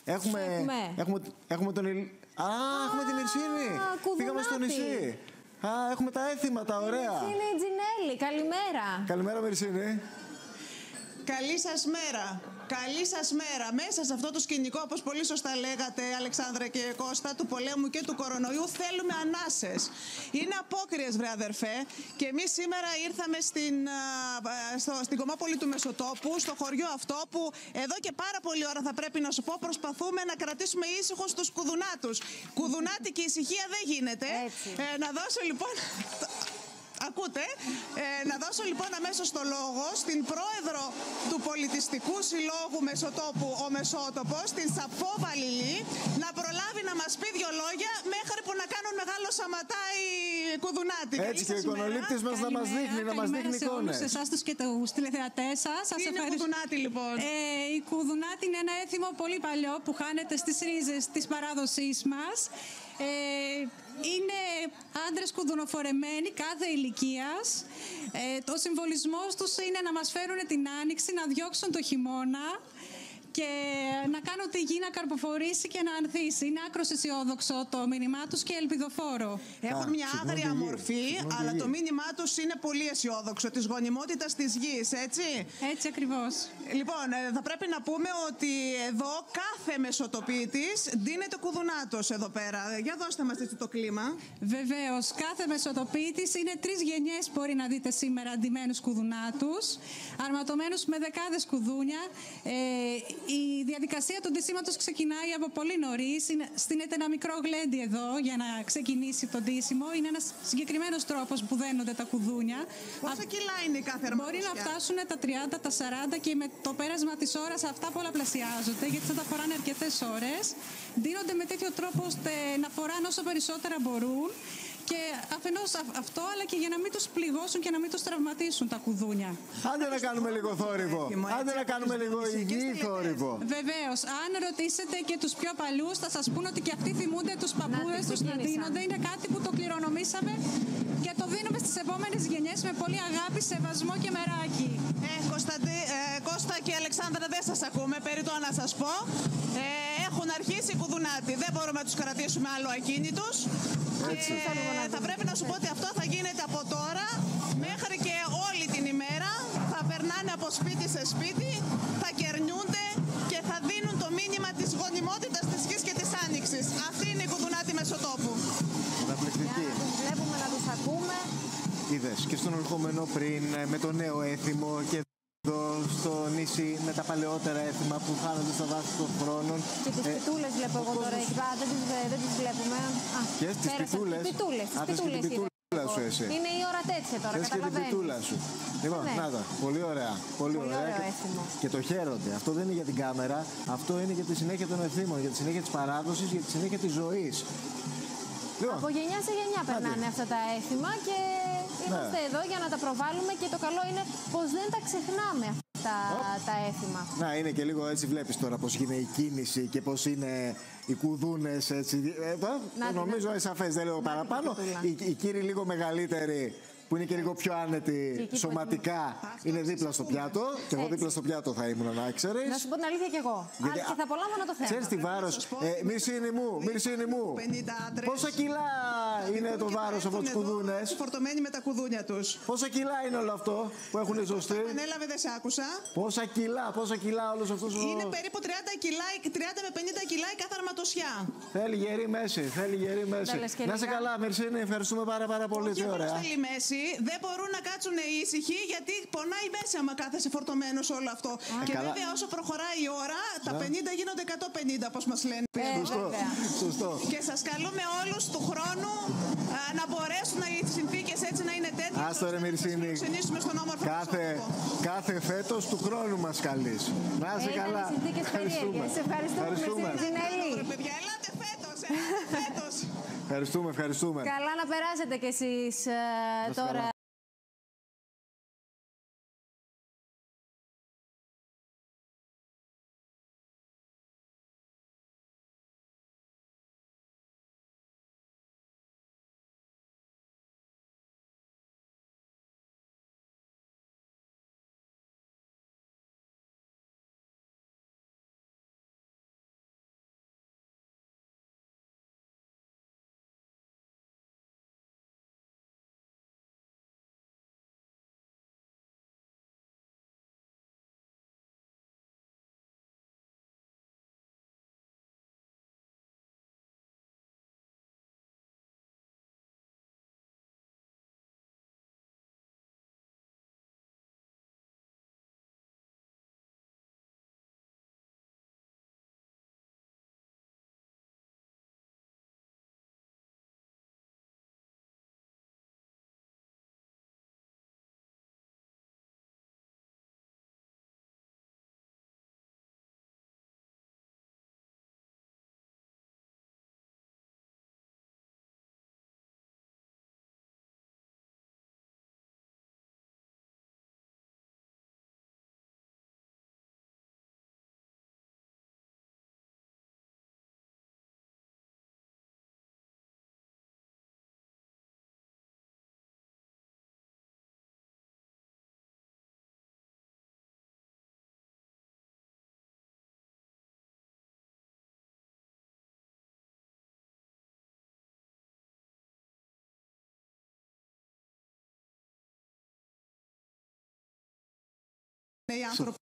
Έχουμε τον έχουμε τη Μυρσίνη. Πήγαμε στο νησί. Έχουμε τα έθιμα, τα ωραία. Μυρσίνη Τζινέλη, καλημέρα. Καλημέρα, Μυρσίνη. Καλή σας μέρα. Καλή σας μέρα. Μέσα σε αυτό το σκηνικό, όπως πολύ σωστά λέγατε, Αλεξάνδρα και Κώστα, του πολέμου και του κορονοϊού, θέλουμε ανάσες. Είναι απόκριες, βρε αδερφέ. Και εμείς σήμερα ήρθαμε στην Κομμόπολη του Μεσοτόπου, στο χωριό αυτό που εδώ και πάρα πολλή ώρα, θα πρέπει να σου πω, προσπαθούμε να κρατήσουμε ήσυχος τους κουδουνάτους. Κουδουνάτικη ησυχία δεν γίνεται. Να δώσω λοιπόν... Ακούτε, να δώσω λοιπόν αμέσως το λόγο στην πρόεδρο του Πολιτιστικού Συλλόγου Μεσοτόπου, ο Μεσότοπος, την Σαφώ Βαλιλή, να προλάβει να μας πει δυο λόγια μέχρι που να κάνουν μεγάλο σαματά οι κουδουνάτοι. Έτσι και ο εικονολήπτης μας να μας δείχνει, να μας δείχνει εικόνες. Σε εσάς τους και τους τηλεθεατές σας. Τι είναι κουδουνάτι λοιπόν? Η κουδουνάτη είναι ένα έθιμο πολύ παλιό που χάνεται στις ρίζες της παράδοσής μας. Είναι άντρες κουδουνοφορεμένοι κάθε ηλικίας. Το συμβολισμός τους είναι να μας φέρουν την άνοιξη, να διώξουν το χειμώνα και να κάνουν τη γη να καρποφορήσει και να ανθίσει. Είναι άκρως αισιόδοξο το μήνυμά τους και ελπιδοφόρο. Έχουν μια άγρια μορφή, αλλά το μήνυμά τους είναι πολύ αισιόδοξο, της γονιμότητας της γης, έτσι? Έτσι ακριβώς. Λοιπόν, θα πρέπει να πούμε ότι εδώ κάθε μεσοτοπίτης ντύνεται κουδουνάτος εδώ πέρα. Για δώστε μας έτσι το κλίμα. Βεβαίως, κάθε μεσοτοπίτης είναι 3 γενιές, μπορεί να δείτε σήμερα, ντυμένους κουδουνάτους, αρματωμένους με δεκάδες κουδούνια. Η διαδικασία του ντύσιματος ξεκινάει από πολύ νωρίς. Στείνεται ένα μικρό γλέντι εδώ για να ξεκινήσει το ντύσιμο. Είναι ένας συγκεκριμένος τρόπος που δένονται τα κουδούνια. Πόσα κιλά είναι η κάθε αρματοσιά? Μπορεί να φτάσουν τα 30, τα 40 και με το πέρασμα της ώρας αυτά πολλαπλασιάζονται, γιατί θα τα φοράνε αρκετές ώρες. Ντύνονται με τέτοιο τρόπο ώστε να φοράνε όσο περισσότερα μπορούν. Και αφενός αυτό, αλλά και για να μην τους πληγώσουν και να μην τους τραυματίσουν τα κουδούνια. Άντε να κάνουμε λίγο θόρυβο. Άντε να κάνουμε λίγο υγιή θόρυβο. Βεβαίως. Αν ρωτήσετε και τους πιο παλιούς, θα σας πούν ότι και αυτοί θυμούνται τους παππούδες τους να δίνονται. Είναι κάτι που το κληρονομήσαμε και το δίνουμε στις επόμενες γενιές με πολύ αγάπη, σεβασμό και μεράκι. Κώστα και Αλεξάνδρα, δεν σας ακούμε. Περιττό να σας πω. Έχουν αρχίσει οι κουδουνάτοι. Δεν μπορούμε να τους κρατήσουμε άλλο ακίνητους. Θα πρέπει να σου πω ότι αυτό θα γίνεται από τώρα μέχρι και όλη την ημέρα. Θα περνάνε από σπίτι σε σπίτι, θα κερνιούνται και θα δίνουν το μήνυμα της γονιμότητας της γης και της άνοιξης. Αυτή είναι η κουδουνάτη Μεσοτόπου. Καταπληκτική. Να τους βλέπουμε, να τους ακούμε. Είδες και στον ερχόμενο πριν με το νέο έθιμο και εδώ στο νησί με τα παλαιότερα έθιμα που χάνονται στα δάση των χρόνων. Και τις πιτούλες βλέπω εγώ τώρα εκεί πέρα, δεν τις βλέπουμε. Και τις πιτούλες. Τις πιτούλες σου εσύ. Είναι η ώρα τέτοια τώρα, καταλαβαίνεις. Και την πιτούλα σου. Λοιπόν, να τα, πολύ ωραία. Πολύ ωραία. Και το χαίρονται. Αυτό δεν είναι για την κάμερα, αυτό είναι για τη συνέχεια των εθήμων, για τη συνέχεια της παράδοσης, για τη συνέχεια της ζωής. Από γενιά σε γενιά περνάνε αυτά τα έθιμα και είμαστε εδώ για να τα προβάλλουμε και το καλό είναι πως δεν τα ξεχνάμε αυτά τα έθιμα. Να, είναι και λίγο έτσι, βλέπεις τώρα πως γίνεται η κίνηση και πως είναι οι κουδούνες έτσι. Νομίζω σαφές, δεν λέω παραπάνω. Οι κύριοι λίγο μεγαλύτεροι που είναι και λίγο πιο άνετοι σωματικά, είναι δίπλα στο πιάτο. Και εγώ δίπλα στο πιάτο θα ήμουν, να ξέρεις. Να σου πω την αλήθεια κι εγώ. Και θα απολάμβανα το θέμα. Ξέρεις τι βάρος. Μυρσίνη μου. Πόσα κιλά είναι το βάρος από τους κουδούνες? Φορτωμένοι με τα κουδούνια τους. Πόσα κιλά είναι όλο αυτό που έχουν ζωστεί? Ανέλαβε, δεν σε άκουσα. Πόσα κιλά όλος αυτός? Είναι περίπου 30 με 50 κιλά η κάθε αρματοσιά. Θέλει γερή μέση. Να σε καλά, Μυρσίνη, ευχαριστούμε πάρα πολύ. Τι ωραία. Δεν μπορούν να κάτσουν ήσυχοι γιατί πονάει η μέση άμα κάθεσαι φορτωμένος όλο αυτό. Και βέβαια όσο προχωράει η ώρα, τα 50 γίνονται 150, όπως μας λένε. Σωστό. Και σας καλούμε όλους του χρόνου να μπορέσουν οι συνθήκες έτσι να είναι τέτοιες. Άστο ρε Μυρσίνη, κάθε φέτος του χρόνου μας καλείς. Να είσαι καλά. Σε ευχαριστούμε. Ελάτε φέτος. Ευχαριστούμε. Καλά να περάσετε κι εσείς τώρα. οι άνθρωποι.